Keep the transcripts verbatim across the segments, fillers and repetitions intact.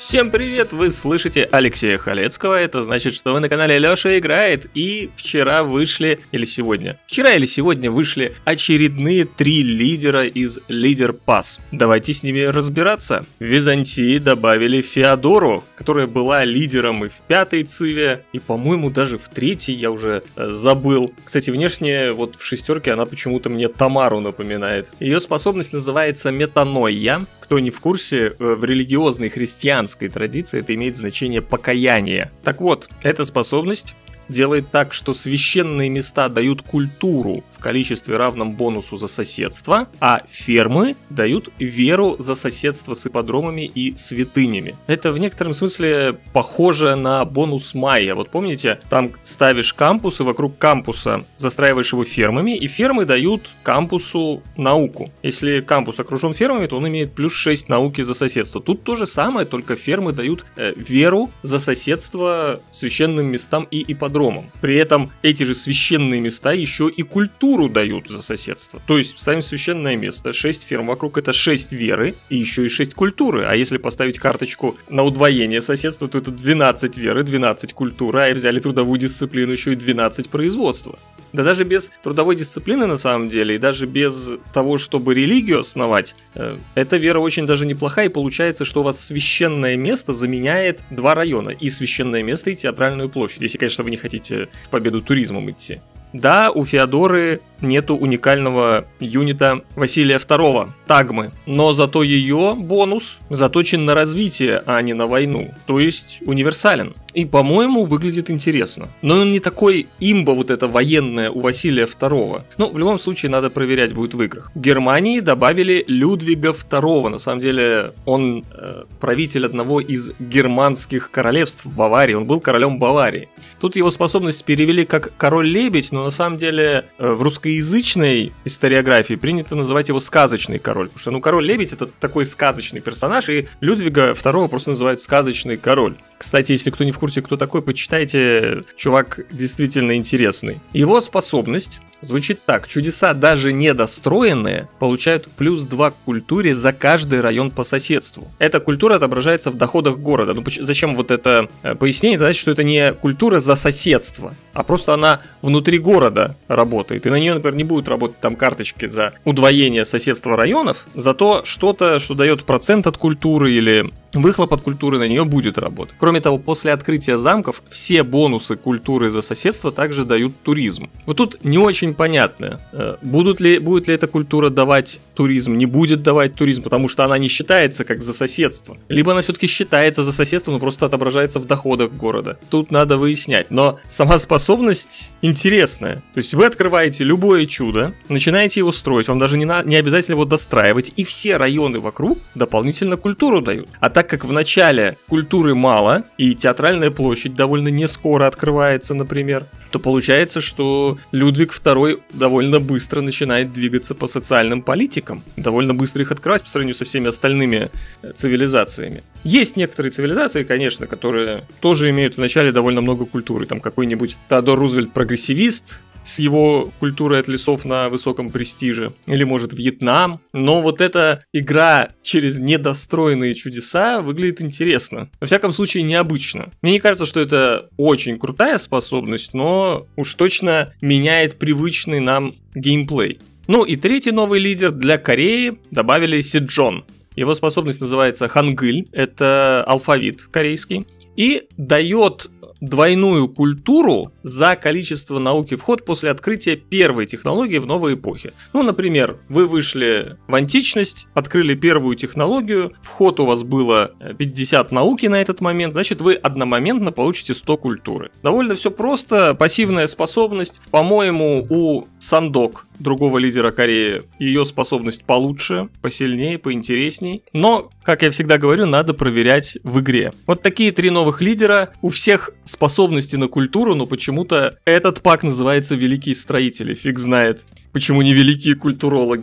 Всем привет! Вы слышите Алексея Халецкого, это значит, что вы на канале Лёша Играет, и вчера вышли, или сегодня, вчера или сегодня вышли очередные три лидера из Лидер Пас. Давайте с ними разбираться. В Византии добавили Феодору, которая была лидером и в пятой циве, и, по-моему, даже в третьей, я уже э, забыл. Кстати, внешне вот в шестерке она почему-то мне Тамару напоминает. Ее способность называется метаноия. Кто не в курсе, э, в религиозной христианской традиции это имеет значение покаяние. Так вот, эта способность делает так, что священные места дают культуру в количестве равном бонусу за соседство, а фермы дают веру за соседство с ипподромами и святынями. Это в некотором смысле похоже на бонус Майя. Вот помните, там ставишь кампус и вокруг кампуса застраиваешь его фермами, и фермы дают кампусу науку. Если кампус окружен фермами, то он имеет плюс шесть науки за соседство. Тут то же самое, только фермы дают э, веру за соседство священным местам и ипподромам. При этом эти же священные места еще и культуру дают за соседство. То есть ставим священное место, шесть ферм вокруг, это шесть веры и еще и шесть культуры. А если поставить карточку на удвоение соседства, то это двенадцать веры, двенадцать культуры, а взяли трудовую дисциплину еще и двенадцать производства. Да даже без трудовой дисциплины на самом деле, и даже без того, чтобы религию основать, э, эта вера очень даже неплохая, и получается, что у вас священное место заменяет два района, и священное место, и театральную площадь, если, конечно, вы не хотите в победу туризмом идти. Да, у Феодоры нету уникального юнита Василия второго, Тагмы, но зато ее бонус заточен на развитие, а не на войну, то есть универсален. И, по-моему, выглядит интересно. Но он не такой имба вот это военное у Василия второго. Ну, в любом случае, надо проверять будет в играх. В Германии добавили Людвига второго. На самом деле, он э, правитель одного из германских королевств в Баварии. Он был королем Баварии. Тут его способность перевели как король-лебедь, но на самом деле э, в русскоязычной историографии принято называть его сказочный король. Потому что, ну, король-лебедь — это такой сказочный персонаж, и Людвига второго просто называют сказочный король. Кстати, если кто не в курсе, кто такой, почитайте, чувак действительно интересный. Его способность звучит так: чудеса, даже недостроенные, получают плюс два к культуре за каждый район по соседству. Эта культура отображается в доходах города. Ну зачем вот это э, пояснение? Это значит, что это не культура за соседство, а просто она внутри города работает. И на нее, например, не будут работать там карточки за удвоение соседства районов, зато что-то, что дает процент от культуры или выхлоп от культуры, на нее будет работать. Кроме того, после открытия замков все бонусы культуры за соседство также дают туризм. Вот тут не очень понятно, будут ли, будет ли эта культура давать туризм, не будет давать туризм, потому что она не считается как за соседство. Либо она все-таки считается за соседство, но просто отображается в доходах города. Тут надо выяснять. Но сама способность интересная. То есть вы открываете любое чудо, начинаете его строить, вам даже не, на, не обязательно его достраивать, и все районы вокруг дополнительно культуру дают. А так как в начале культуры мало, и театральная площадь довольно не скоро открывается, например, то получается, что Людвиг второй довольно быстро начинает двигаться по социальным политикам. Довольно быстро их открывать по сравнению со всеми остальными цивилизациями. Есть некоторые цивилизации, конечно, которые тоже имеют в начале довольно много культуры. Там какой-нибудь Теодор Рузвельт прогрессивист с его культурой от лесов на высоком престиже, или, может, Вьетнам. Но вот эта игра через недостроенные чудеса выглядит интересно. Во всяком случае, необычно. Мне не кажется, что это очень крутая способность, но уж точно меняет привычный нам геймплей. Ну и третий новый лидер для Кореи добавили Сиджон. Его способность называется Хангыль, это алфавит корейский, и дает двойную культуру за количество науки в ход после открытия первой технологии в новой эпохе. Ну, например, вы вышли в античность, открыли первую технологию, в ход у вас было пятьдесят науки на этот момент, значит, вы одномоментно получите сто культуры. Довольно все просто, пассивная способность. По-моему, у Сандок, другого лидера Кореи, ее способность получше, посильнее, поинтересней. Но, как я всегда говорю, надо проверять в игре. Вот такие три новых лидера. У всех способности на культуру, но почему-то этот пак называется «Великие строители». Фиг знает, почему не великие культурологи.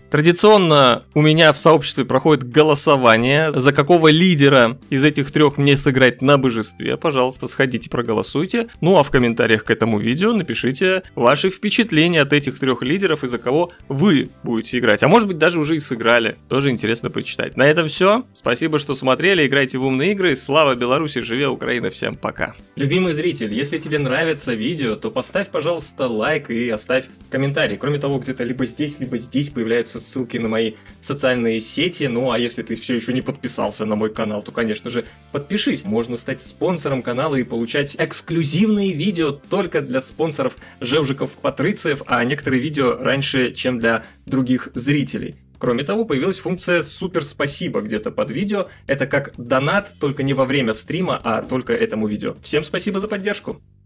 Традиционно у меня в сообществе проходит голосование, за какого лидера из этих трех мне сыграть на божестве. Пожалуйста, сходите проголосуйте. Ну а в комментариях к этому видео напишите ваши впечатления от этих трех лидеров и за кого вы будете играть. А может быть даже уже и сыграли. Тоже интересно почитать. На этом все. Спасибо, что смотрели. Играйте в умные игры. Слава Беларуси, живе Украина. Всем пока. Любимый зритель, если тебе нравится видео, то поставь, пожалуйста, лайк и оставь комментарий. Кроме того, где-то либо здесь, либо здесь появляются ссылки на мои социальные сети. Ну а если ты все еще не подписался на мой канал, то, конечно же, подпишись. Можно стать спонсором канала и получать эксклюзивные видео только для спонсоров Жевжиков-Патрициев, а некоторые видео раньше, чем для других зрителей. Кроме того, появилась функция «Супер спасибо» где-то под видео. Это как донат, только не во время стрима, а только этому видео. Всем спасибо за поддержку!